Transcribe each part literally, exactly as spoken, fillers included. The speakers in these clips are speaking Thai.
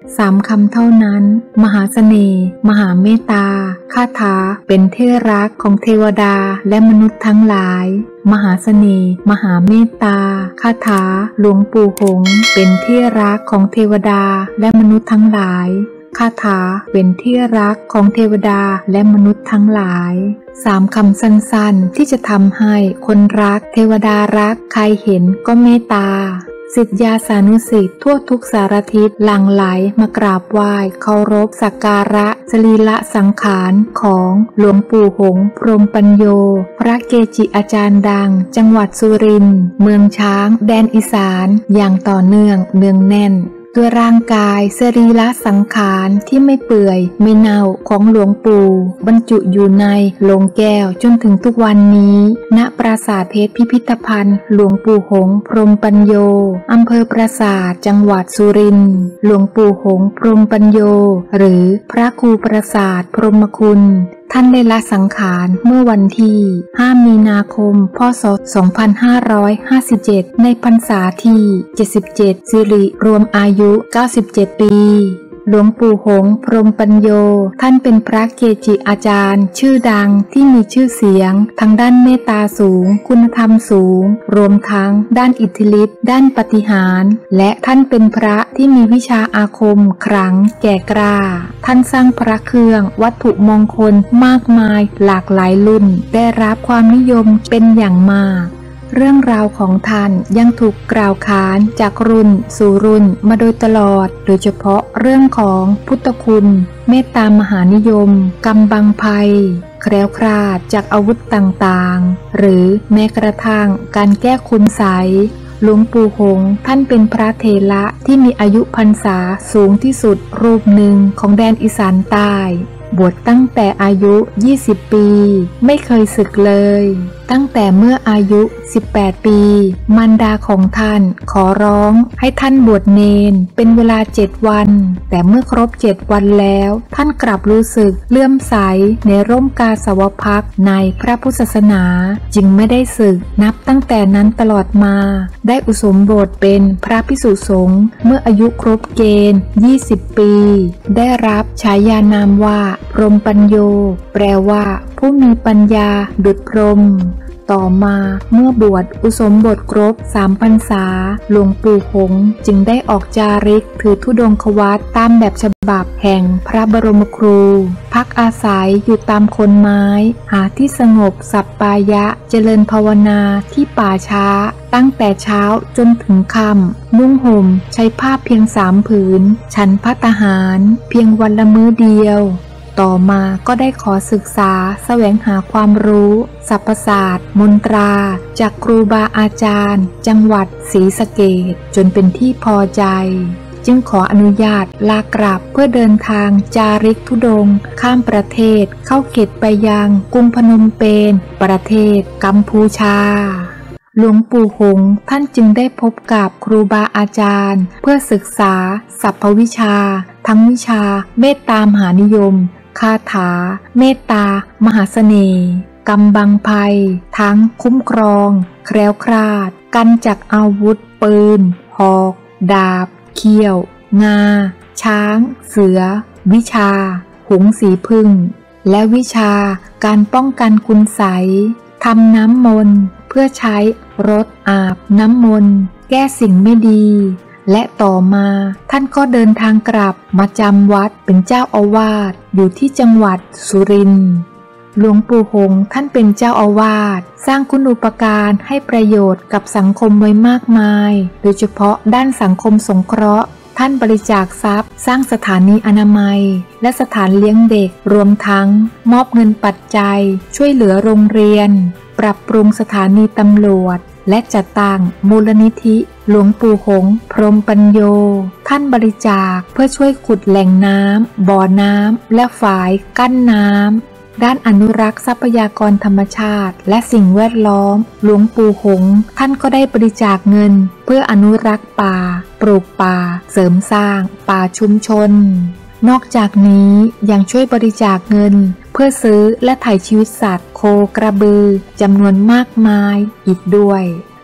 สามคำเท่านั้นมหาเสน่ห์มหาเมตตาคาถาเป็นที่รักของเทวดาและมนุษย์ทั้งหลายมหาเสน่ห์มหาเมตตาคาถาหลวงปู่หงส์เป็นที่รักของเทวดาและมนุษย์ทั้งหลายคาถาเป็นที่รักของเทวดาและมนุษย์ทั้งหลายสามคำสั้นๆที่จะทำให้คนรักเทวดารักใครเห็นก็เมตตาศิษยาสานุศิษย์ทั่วทุกสารทิศหลั่งไหลมากราบไหว้เคารพสักการะสรีระสังขารของหลวงปู่หงส์พรหมปัญโยพระเกจิอาจารย์ดังจังหวัดสุรินทร์เมืองช้างแดนอีสานอย่างต่อเนื่องเนืองแน่นด้วยร่างกายสรีระสังขารที่ไม่เปื่อยไม่เน่าของหลวงปู่บรรจุอยู่ในโลงแก้วจนถึงทุกวันนี้ณปราสาทเพชรพิพิธภัณฑ์หลวงปู่หงส์พรหมปัญโยอำเภอปราสาทจังหวัดสุรินทร์หลวงปู่หงส์พรหมปัญโยหรือพระครูปราสาทพรหมคุณท่านได้ละสังขารเมื่อวันที่ห้ามีนาคมพ.ศ. สองพันห้าร้อยห้าสิบเจ็ดในพรรษาที่เจ็ดสิบเจ็ดสิริรวมอายุเก้าสิบเจ็ดปีหลวงปู่หงส์พรหมปัญโยท่านเป็นพระเกจิอาจารย์ชื่อดังที่มีชื่อเสียงทางด้านเมตตาสูงคุณธรรมสูงรวมทั้งด้านอิทธิฤทธิ์ด้านปาฏิหาริย์และท่านเป็นพระที่มีวิชาอาคมขลังแก่กล้าท่านสร้างพระเครื่องวัตถุมงคลมากมายหลากหลายรุ่นได้รับความนิยมเป็นอย่างมากเรื่องราวของท่านยังถูกกล่าวขานจากรุ่นสู่รุ่นมาโดยตลอดโดยเฉพาะเรื่องของพุทธคุณเมตตามหานิยมกำบังภัยแคล้วคลาดจากอาวุธต่างๆหรือแม้กระทั่งการแก้คุณไสยหลวงปู่หงส์ท่านเป็นพระเถระที่มีอายุพรรษาสูงที่สุดรูปหนึ่งของแดนอีสานใต้บวชตั้งแต่อายุยี่สิบปีไม่เคยสึกเลยตั้งแต่เมื่ออายุสิบแปดปีมารดาของท่านขอร้องให้ท่านบวชเนนเป็นเวลาเจ็ดวันแต่เมื่อครบเจ็ดวันแล้วท่านกลับรู้สึกเลื่อมใสในร่มกาสาวพักตร์ในพระพุทธศาสนาจึงไม่ได้สึกนับตั้งแต่นั้นตลอดมาได้อุสมบทเป็นพระภิกษุสงฆ์เมื่ออายุครบเกณฑ์ยี่สิบปีได้รับฉายานามว่าพรหมปัญโยแปลว่าผู้มีปัญญาดุจพรหมต่อมาเมื่อบวชอุสมบทครบสามพรรษาหลวงปู่หงส์จึงได้ออกจาริกถือธุดงควัตรตามแบบฉบับแห่งพระบรมครูพักอาศัยอยู่ตามโคนไม้หาที่สงบสัปปายะเจริญภาวนาที่ป่าช้าตั้งแต่เช้าจนถึงค่ำนุ่งห่มใช้ผ้าเพียงสามผืนฉันภัตตาหารเพียงวันละมื้อเดียวต่อมาก็ได้ขอศึกษาแสวงหาความรู้สรรพศาสตร์มนตราจากครูบาอาจารย์จังหวัดศรีสะเกษจนเป็นที่พอใจจึงขออนุญาตลากลับเพื่อเดินทางจาริกธุดงค์ข้ามประเทศเข้าเขตไปยังกรุงพนมเปญประเทศกัมพูชาหลวงปู่หงส์ท่านจึงได้พบกับครูบาอาจารย์เพื่อศึกษาสรรพวิชาทั้งวิชาเมตตามหานิยมคาถาเมตตามหาเสน่ห์กำบังภัยทั้งคุ้มครองแคล้วคลาดกันจากอาวุธปืนหอกดาบเขี้ยวงาช้างเสือวิชาหงส์สีพึ่งและวิชาการป้องกันคุณไสยทำน้ำมนต์เพื่อใช้รดอาบน้ำมนต์แก้สิ่งไม่ดีและต่อมาท่านก็เดินทางกลับมาจำวัดเป็นเจ้าอาวาสอยู่ที่จังหวัดสุรินทร์หลวงปู่หงส์ท่านเป็นเจ้าอาวาสสร้างคุณูปการให้ประโยชน์กับสังคมไว้มากมายโดยเฉพาะด้านสังคมสงเคราะห์ท่านบริจาคทรัพย์สร้างสถานีอนามัยและสถานเลี้ยงเด็กรวมทั้งมอบเงินปัจจัยช่วยเหลือโรงเรียนปรับปรุงสถานีตำรวจและจัดตั้งมูลนิธิหลวงปู่หงส์พรหมปัญโยท่านบริจาคเพื่อช่วยขุดแหล่งน้ำบ่อน้ำและฝายกั้นน้ำด้านอนุรักษ์ทรัพยากรธรรมชาติและสิ่งแวดล้อมหลวงปู่หงส์ท่านก็ได้บริจาคเงินเพื่ออนุรักษ์ป่าปลูกป่าเสริมสร้างป่าชุมชนนอกจากนี้ยังช่วยบริจาคเงินเพื่อซื้อและถ่ายชีวิตสัตว์โคกระบือจำนวนมากมายอีกด้วย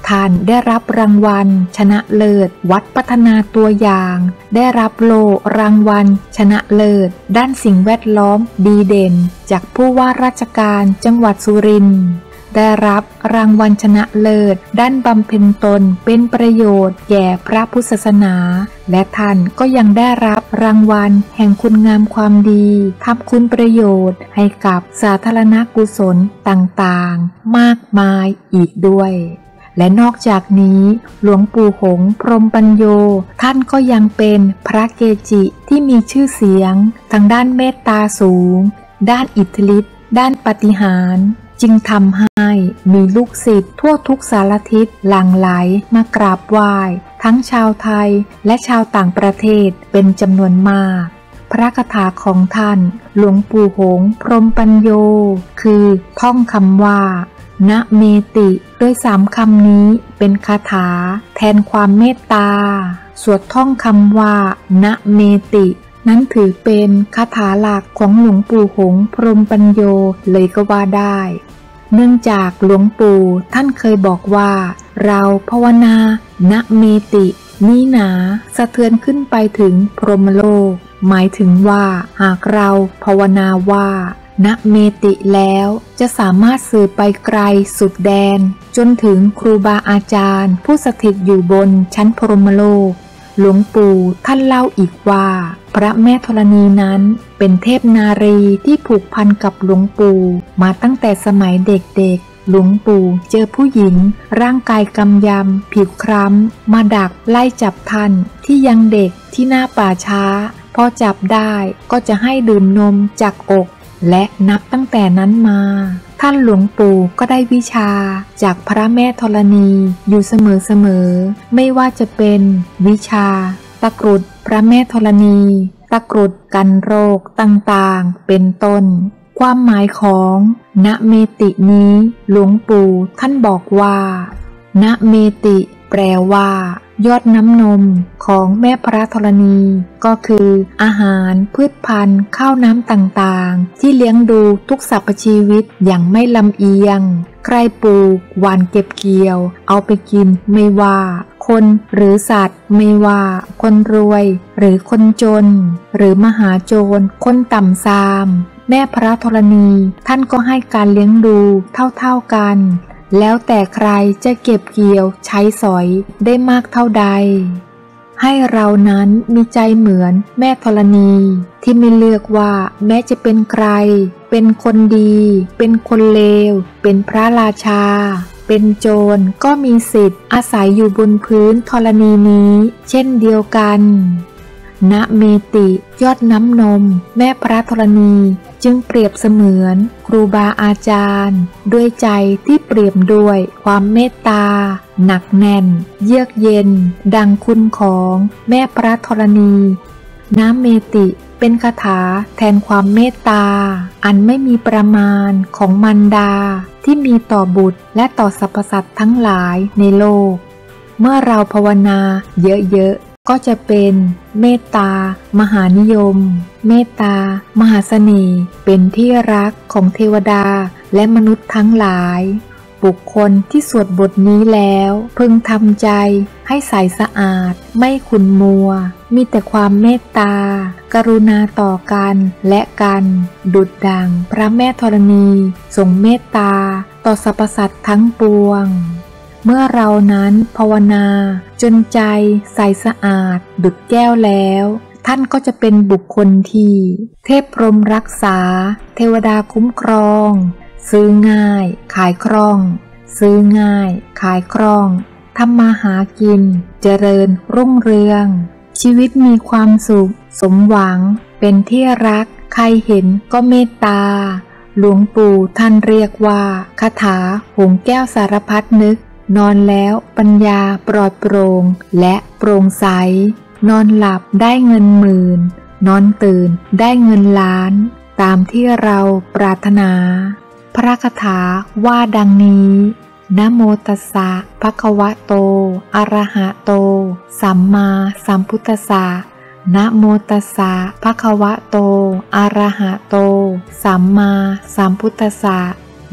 ท่านได้รับรางวัลชนะเลิศวัดพัฒนาตัวอย่างได้รับโล่รางวัลชนะเลิศด้านสิ่งแวดล้อมดีเด่นจากผู้ว่าราชการจังหวัดสุรินทร์ได้รับรางวัลชนะเลิศด้านบำเพ็ญตนเป็นประโยชน์แก่พระพุทธศาสนาและท่านก็ยังได้รับรางวัลแห่งคุณงามความดีทำคุณประโยชน์ให้กับสาธารณกุศลต่างๆมากมายอีกด้วยและนอกจากนี้หลวงปู่หงส์พรหมปัญโยท่านก็ยังเป็นพระเกจิที่มีชื่อเสียงทางด้านเมตตาสูงด้านอิทธิฤทธิ์ด้านปาฏิหาริย์จึงทำให้มีลูกศิษย์ทั่วทุกสารทิศหลั่งไหลมากราบไหว้ทั้งชาวไทยและชาวต่างประเทศเป็นจำนวนมากพระคาถาของท่านหลวงปู่หงส์พรหมปัญโยคือท่องคำว่านะเมติโดยสามคำนี้เป็นคาถาแทนความเมตตาสวดท่องคำว่านะเมตินั้นถือเป็นคาถาหลักของหลวงปู่หงส์พรหมปัญโยเลยก็ว่าได้เนื่องจากหลวงปู่ท่านเคยบอกว่าเราภาวนานะเมตินี้หนาสะเทือนขึ้นไปถึงพรหมโลกหมายถึงว่าหากเราภาวนาว่านะเมติแล้วจะสามารถสื่อไปไกลสุดแดนจนถึงครูบาอาจารย์ผู้สถิตอยู่บนชั้นพรหมโลกหลวงปู่ท่านเล่าอีกว่าพระแม่ธรณีนั้นเป็นเทพนารีที่ผูกพันกับหลวงปู่มาตั้งแต่สมัยเด็กๆหลวงปู่เจอผู้หญิงร่างกายกำยำผิวคล้ำมาดักไล่จับท่านที่ยังเด็กที่หน้าป่าช้าพอจับได้ก็จะให้ดื่มนมจากอกและนับตั้งแต่นั้นมาท่านหลวงปู่ก็ได้วิชาจากพระแม่ธรณีอยู่เสมอๆไม่ว่าจะเป็นวิชาตะกรุดพระแม่ธรณีตะกรุดกันโรคต่างๆเป็นต้นความหมายของนะเมตินี้หลวงปู่ท่านบอกว่านะเมติแปลว่ายอดน้ำนมของแม่พระธรณีก็คืออาหารพืชพันธุ์ข้าวน้ำต่างๆที่เลี้ยงดูทุกสรรพชีวิตอย่างไม่ลำเอียงใครปลูกหว่านเก็บเกี่ยวเอาไปกินไม่ว่าคนหรือสัตว์ไม่ว่าคนรวยหรือคนจนหรือมหาโจรคนต่ำทรามแม่พระธรณีท่านก็ให้การเลี้ยงดูเท่าๆกันแล้วแต่ใครจะเก็บเกี่ยวใช้สอยได้มากเท่าใดให้เรานั้นมีใจเหมือนแม่ธรณีที่ไม่เลือกว่าแม้จะเป็นใครเป็นคนดีเป็นคนเลวเป็นพระราชาเป็นโจรก็มีสิทธิ์อาศัยอยู่บนพื้นธรณีนี้เช่นเดียวกันนะเมติยอดน้ำนมแม่พระธรณีจึงเปรียบเสมือนครูบาอาจารย์ด้วยใจที่เปรียบด้วยความเมตตาหนักแน่นเยือกเย็นดังคุณของแม่พระธรณีนะเมติเป็นคาถาแทนความเมตตาอันไม่มีประมาณของมารดาที่มีต่อบุตรและต่อสรรพสัตว์ทั้งหลายในโลกเมื่อเราภาวนาเยอะๆก็จะเป็นเมตตามหานิยมเมตตามหาเสน่ห์เป็นที่รักของเทวดาและมนุษย์ทั้งหลายบุคคลที่สวดบทนี้แล้วพึงทำใจให้ใสสะอาดไม่ขุ่นมัวมีแต่ความเมตตากรุณาต่อกันและกันดุจดังพระแม่ธรณีทรงเมตตาต่อสรรพสัตว์ทั้งปวงเมื่อเรานั้นภาวนาจนใจใสสะอาดดุจแก้วแล้วท่านก็จะเป็นบุคคลที่เทพพรหมรักษาเทวดาคุ้มครองซื้อง่ายขายคล่องซื้อง่ายขายคล่องทำมาหากินเจริญรุ่งเรืองชีวิตมีความสุขสมหวังเป็นที่รักใครเห็นก็เมตตาหลวงปู่ท่านเรียกว่าคาถาหงส์แก้วสารพัดนึกนอนแล้วปัญญาปลอดโปร่งและโปร่งใสนอนหลับได้เงินหมื่นนอนตื่นได้เงินล้านตามที่เราปรารถนาพระคาถาว่าดังนี้นะโมตัสสะภะคะวะโตอะระหะโตสัมมาสัมพุทธัสสะนะโมตัสสะภะคะวะโตอะระหะโตสัมมาสัมพุทธัสสะ